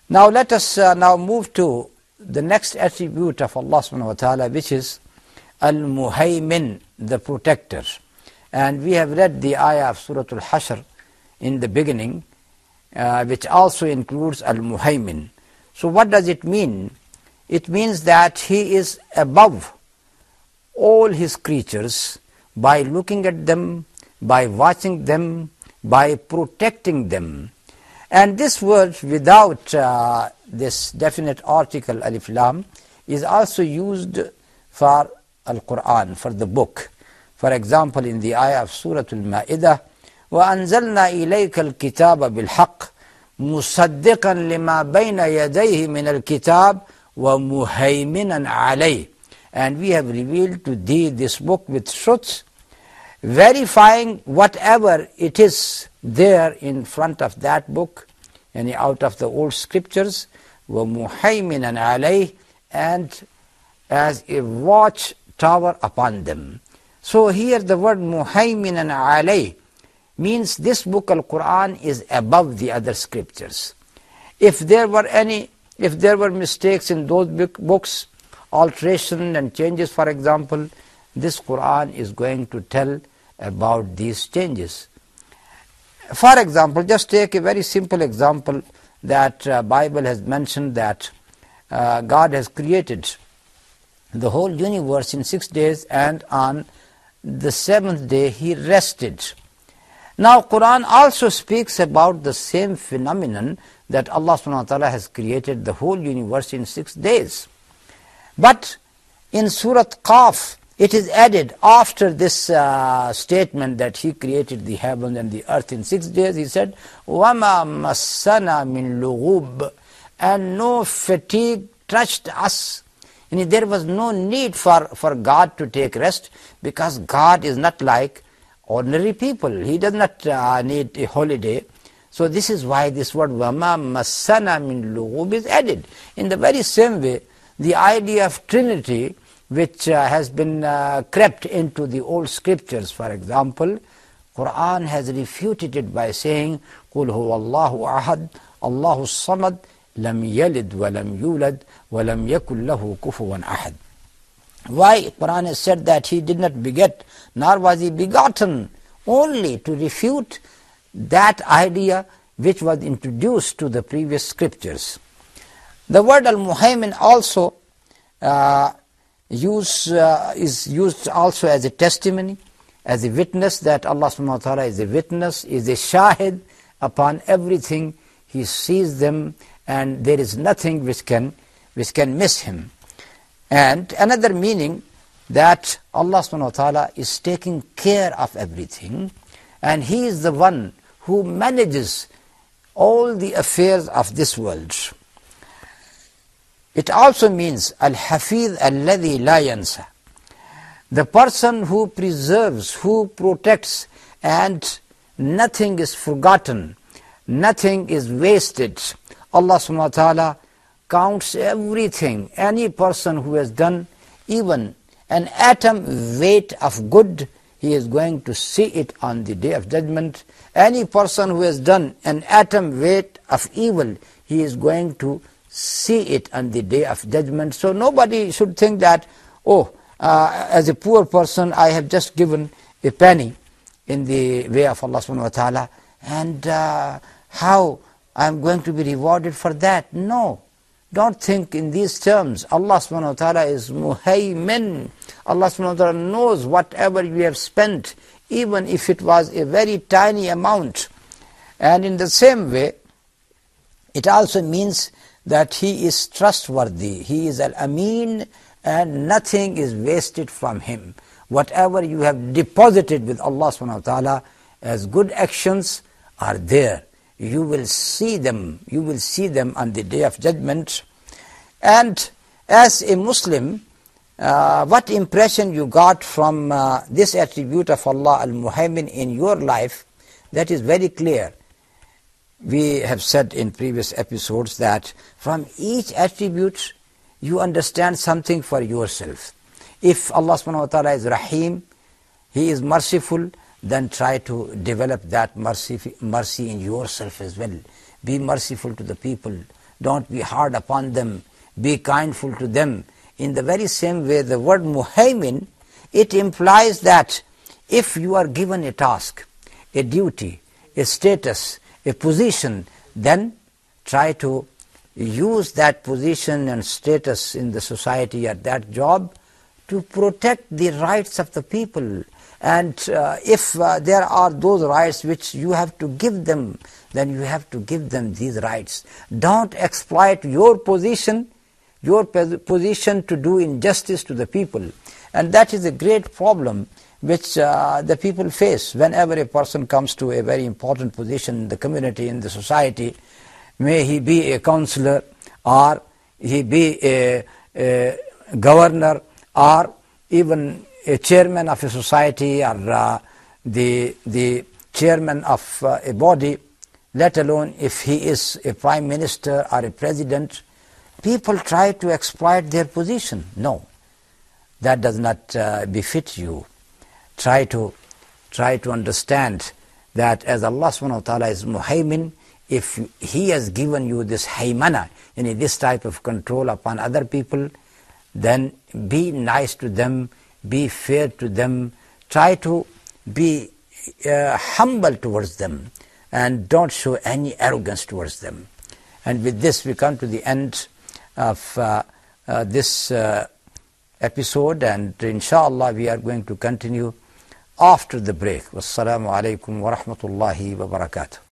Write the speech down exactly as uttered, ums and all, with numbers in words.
Now let us uh, now move to the next attribute of Allah subhanahu wa ta'ala, which is Al-Muhaymin, the protector. And we have read the ayah of Surah Al-Hashr in the beginning, uh, which also includes Al-Muhaymin. So what does it mean? It means that He is above all His creatures by looking at them, by watching them, by protecting them. And this word without uh, this definite article alif lam is also used for Al-Quran, for the book. For example, in the ayah of Surah Al-Ma'idah, وَأَنزَلْنَا إِلَيْكَ الْكِتَابَ بِالْحَقِّ مُصَدِّقًا لِمَا بَيْنَ يَدَيْهِ مِنَ الْكِتَابِ وَمُهَيْمِنًا عَلَيْهِ. And we have revealed to thee this book with truth, verifying whatever it is there in front of that book, and out of the old scriptures, وَمُهَيْمِنًا عَلَيْهِ, and as a watch tower upon them. So here the word muhayminan alayh means this book Al-Quran is above the other scriptures. If there were any, if there were mistakes in those books, alteration and changes, for example, this Quran is going to tell about these changes. For example, just take a very simple example that uh, Bible has mentioned that uh, God has created the whole universe in six days, and on the seventh day He rested. Now Quran also speaks about the same phenomenon, that Allah subhanahu wa ta'ala has created the whole universe in six days. But in Surah Qaf, it is added after this uh, statement that He created the heaven and the earth in six days. He said, وَمَا مَسَّنَا مِن لُغُوبٍ, and no fatigue touched us. And there was no need for, for God to take rest, because God is not like ordinary people. He does not uh, need a holiday. So this is why this word وَمَا مَسَّنَا مِن لُغُوبٍ is added. In the very same way, the idea of Trinity, which uh, has been uh, crept into the old scriptures, for example, Quran has refuted it by saying, قُلْ هُوَ اللَّهُ أَحَدٌ اللَّهُ الصَّمَدُ لَمْ يَلِدْ وَلَمْ يُولَدْ وَلَمْ يَكُنْ لَهُ كُفُوًا أَحَدٌ. Why Quran has said that He did not beget, nor was He begotten, only to refute that idea which was introduced to the previous scriptures. The word Al-Muhaymin also uh, use, uh, is used also as a testimony, as a witness, that Allah subhanahu wa ta'ala is a witness, is a shahid upon everything. He sees them, and there is nothing which can, which can miss Him. And another meaning, that Allah subhanahu wa ta'ala is taking care of everything, and He is the one who manages all the affairs of this world. It also means Al-Hafiz alladhi la yansa, the person who preserves, who protects, and nothing is forgotten, nothing is wasted. Allah subhanahu wa ta'ala counts everything. Any person who has done even an atom weight of good, he is going to see it on the day of judgment. Any person who has done an atom weight of evil, he is going to see it on the day of judgment. So nobody should think that, oh, uh, as a poor person, I have just given a penny in the way of Allah subhanahu wa ta'ala, and uh, how I am going to be rewarded for that. No, don't think in these terms. Allah subhanahu wa ta'ala is muhaymin. Allah subhanahu wa ta'ala knows whatever you have spent, even if it was a very tiny amount. And in the same way, it also means that He is trustworthy. He is Al-Amin, and nothing is wasted from Him. Whatever you have deposited with Allah subhanahu wa ta'ala as good actions are there. You will see them. You will see them on the day of judgment. And as a Muslim, uh, what impression you got from uh, this attribute of Allah Al-Muhaymin in your life, that is very clear. We have said in previous episodes that from each attribute you understand something for yourself. If Allah subhanahu wa ta'ala is Rahim, He is merciful, then try to develop that mercy, mercy in yourself as well. Be merciful to the people. don't be hard upon them, be kindful to them. In the very same way, the word muhaymin, it implies that if you are given a task, a duty, a status, a position, then try to use that position and status in the society at that job to protect the rights of the people. And uh, if uh, there are those rights which you have to give them, then you have to give them these rights. Don't exploit your position, your position to do injustice to the people. And that is a great problem which uh, the people face whenever a person comes to a very important position in the community, in the society. May he be a councillor, or he be a, a governor, or even a chairman of a society, or uh, the, the chairman of uh, a body, let alone if he is a prime minister or a president. People try to exploit their position. No, that does not uh, befit you. Try to, try to understand that as Allah subhanahu wa ta'ala is muhaymin, if He has given you this haymana, yani this type of control upon other people, then be nice to them, be fair to them, try to be uh, humble towards them, and don't show any arrogance towards them. And with this we come to the end of uh, uh, this uh, episode, and inshallah we are going to continue after the break. Wassalamu alaikum wa rahmatullahi wa barakatuh.